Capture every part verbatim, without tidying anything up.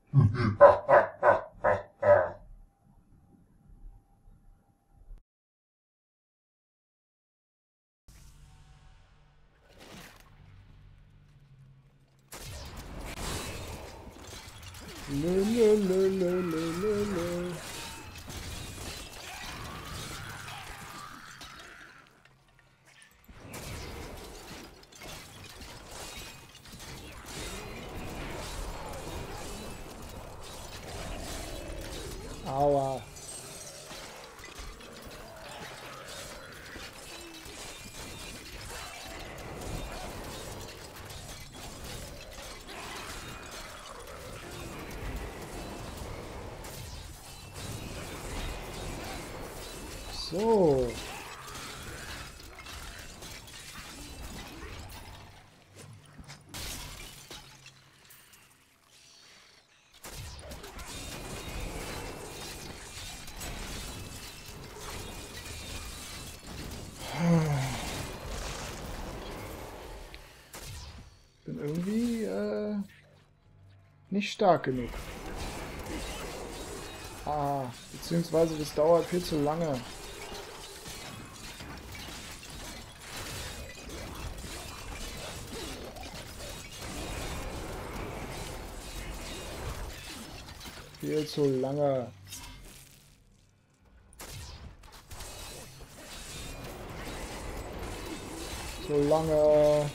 Lö, lö, lö, lö, lö, lö, lö. Aua. So. Bin irgendwie äh, nicht stark genug. Ah, beziehungsweise das dauert viel zu lange. Viel zu lange. So lange.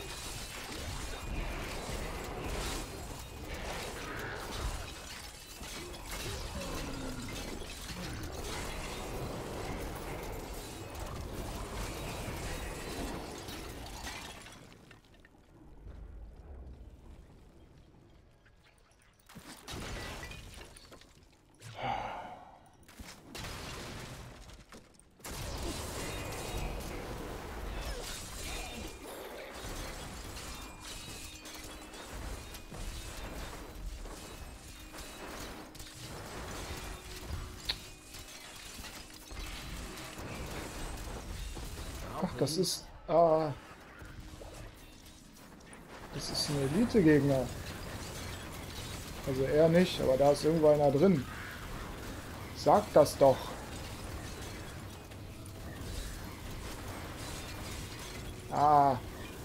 Ach, das ist... Ah, das ist ein Elite-Gegner. Also er nicht, aber da ist irgendwo einer drin. Sag das doch. Ah.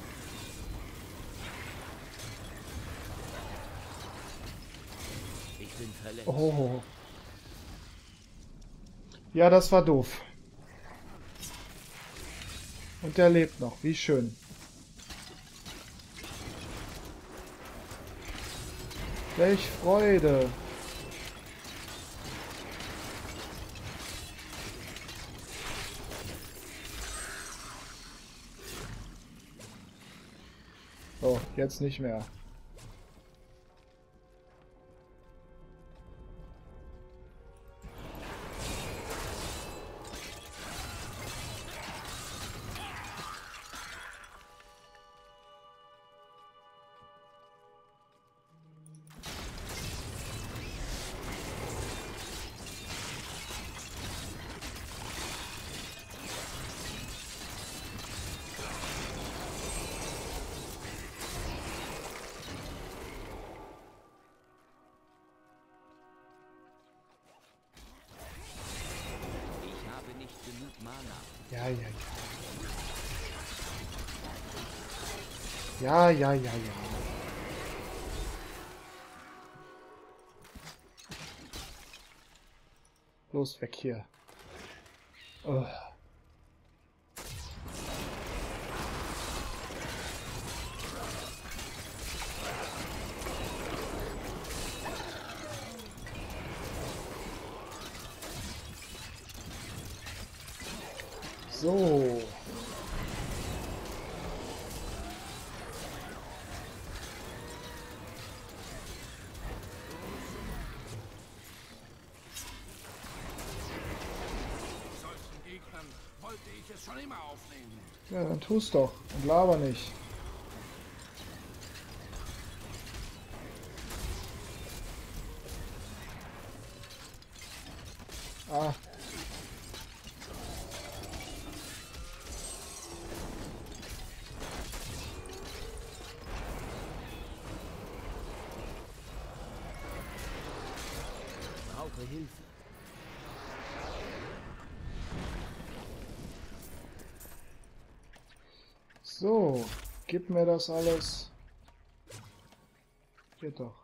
Ich bin verletzt. Oh. Ja, das war doof. Und der lebt noch. Wie schön. Welch Freude. So, jetzt nicht mehr. Ja, ja, ja. Ja, ja, ja, ja. Los, weg hier. Oh. So. Solchen Gegnern wollte ich es schon immer aufnehmen. Ja, dann tu's doch und laber nicht. Ah. eure Hilfe. So, gib mir das alles. Geht doch.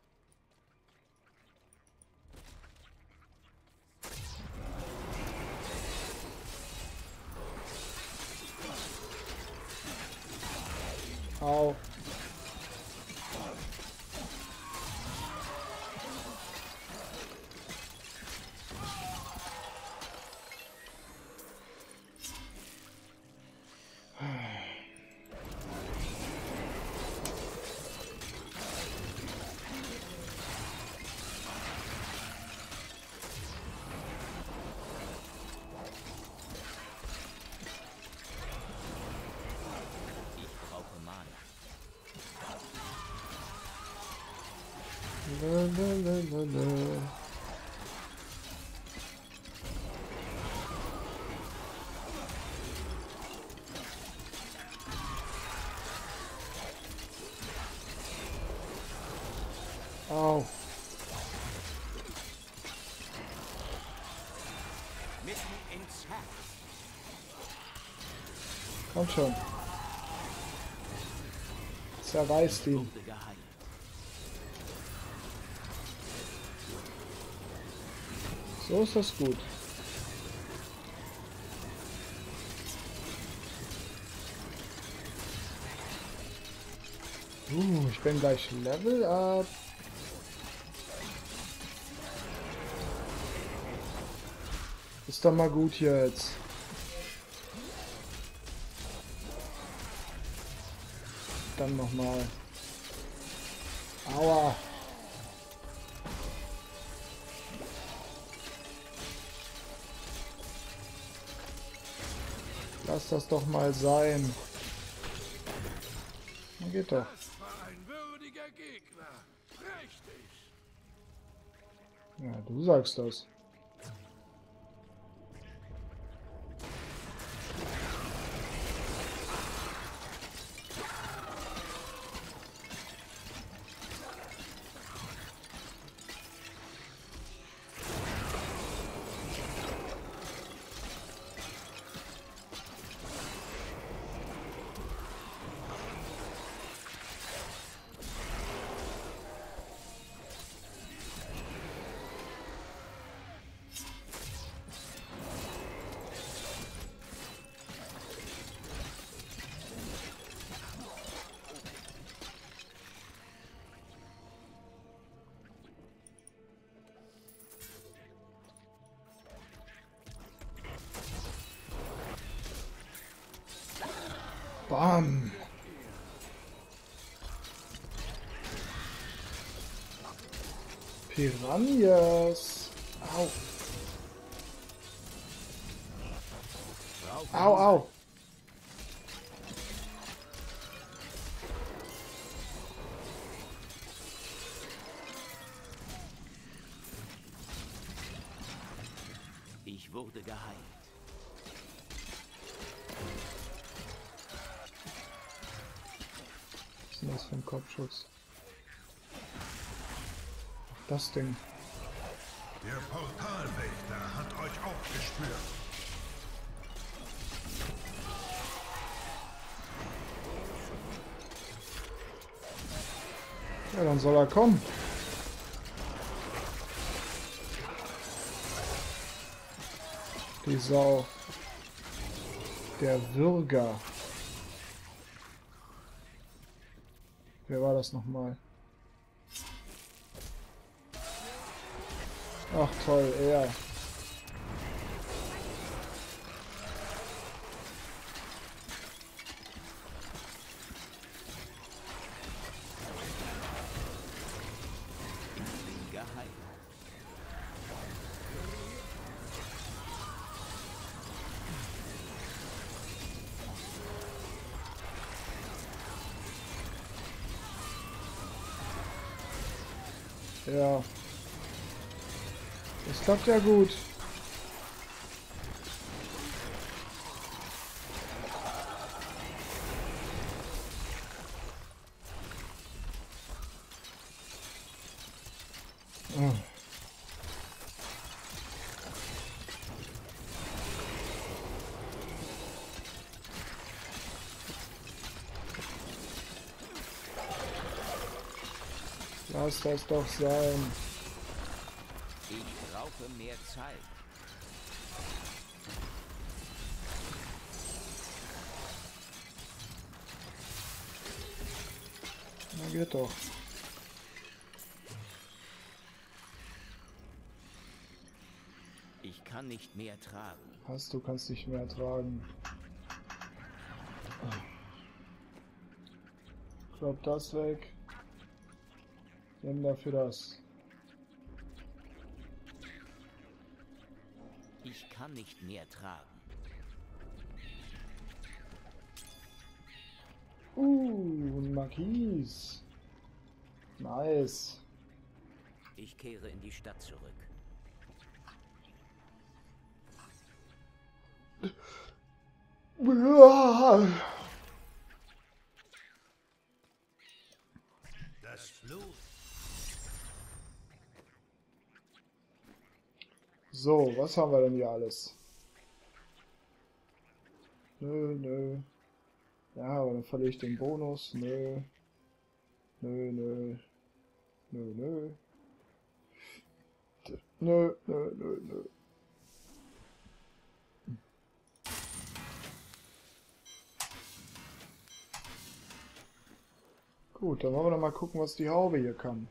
Au. La, la, la, la, la. Au. Mitten ins Herz. Komm schon. Zerreißt ihn. Wurde geheilt. So ist das gut. Uh, ich bin gleich Level up. Ist doch mal gut jetzt. Dann nochmal. Aua. Lass das doch mal sein. Na, geht doch. Das war ein würdiger Gegner. Prächtig. Ja, du sagst das. Bam. Piranhas. Au. Au, au. Ich wurde geheilt. Was ist denn das für ein Kopfschuss? Ach, das Ding. Der Portalwächter hat euch auch gespürt. Ja, dann soll er kommen. Die Sau. Der Würger. Wer war das nochmal? Ach toll, er. Ich bin geheilt. Ja. Das klappt ja gut. Oh. Lass das doch sein. Ich brauche mehr Zeit. Na geht doch. Ich kann nicht mehr tragen. Hast du, kannst nicht mehr ertragen. Drop das weg. Nimm dafür das. Ich kann nicht mehr tragen. Uh, ein Marquis. Nice. Ich kehre in die Stadt zurück. Das Blut. So, was haben wir denn hier alles? Nö, nö. Ja, aber dann verliere ich den Bonus. Nö. Nö, nö. Nö, nö. Nö, nö, nö, nö. Gut, dann wollen wir noch mal gucken, was die Haube hier kann.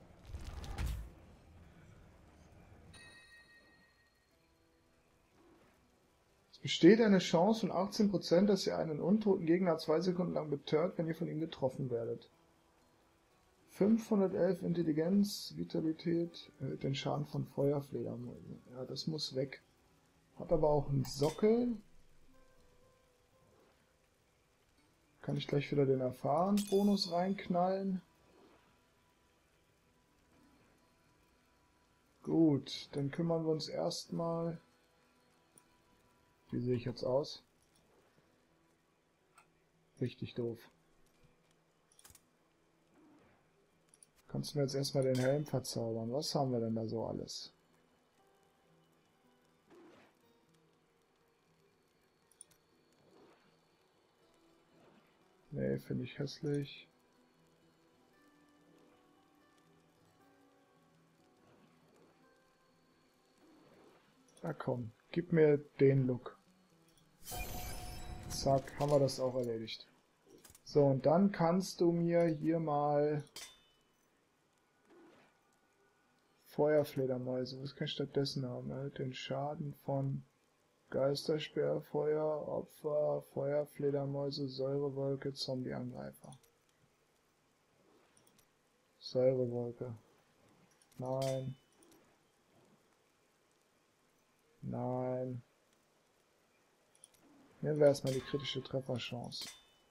Es besteht eine Chance von achtzehn Prozent, dass ihr einen untoten Gegner zwei Sekunden lang betört, wenn ihr von ihm getroffen werdet. fünfhundertelf Intelligenz, Vitalität, erhöht den Schaden von Feuerfledermäusen. Ja, das muss weg. Hat aber auch einen Sockel. Kann ich gleich wieder den Erfahrensbonus reinknallen. Gut, dann kümmern wir uns erstmal. Wie sehe ich jetzt aus? Richtig doof. Kannst du mir jetzt erstmal den Helm verzaubern? Was haben wir denn da so alles? Nee, finde ich hässlich. Na komm, gib mir den Look. Zack, haben wir das auch erledigt. So, und dann kannst du mir hier mal Feuerfledermäuse, was kann ich stattdessen haben? Erhöht den Schaden von Geisterspeer, Feuer, Opfer, Feuerfledermäuse, Säurewolke, Zombieangreifer. Säurewolke. Nein. Nein. Nehmen wir erstmal die kritische Trefferchance.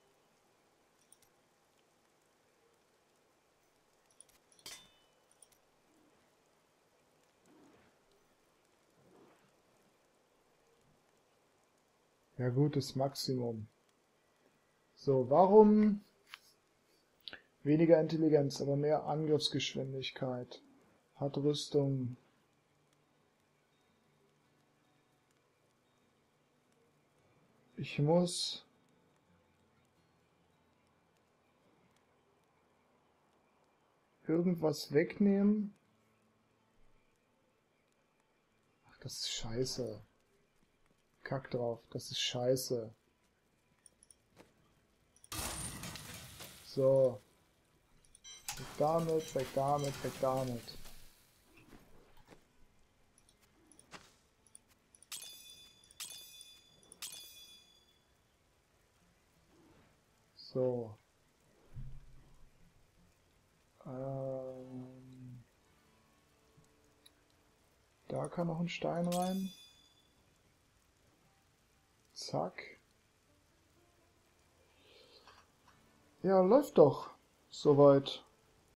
Ja gut, das Maximum. So, warum weniger Intelligenz, aber mehr Angriffsgeschwindigkeit? Hat Rüstung. Ich muss irgendwas wegnehmen. Ach, das ist scheiße. Kack drauf, das ist scheiße. So. Weg damit, weg damit, weg damit. So. Ähm. Da kann noch ein Stein rein. Zack. Ja, läuft doch. Soweit.